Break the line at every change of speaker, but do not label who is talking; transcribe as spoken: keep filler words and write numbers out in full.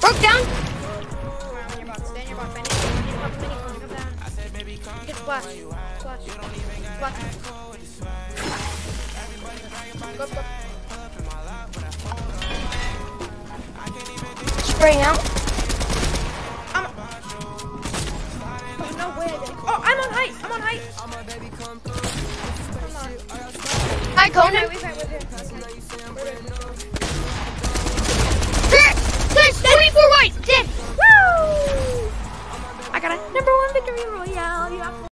Broke down.
Come on, in your box. Stay in your box. I need, I need a couple minutes. Come down. Get splash. Splash. Splash. Go, go.
Spraying out.
I'm. Oh, no way. I didn't. Oh, I'm on height. I'm on height. Come on.
Hi, Conan.
Okay, we've had with him.
There's twenty-four white. Dead.
Woo! I got a number one victory royale. You have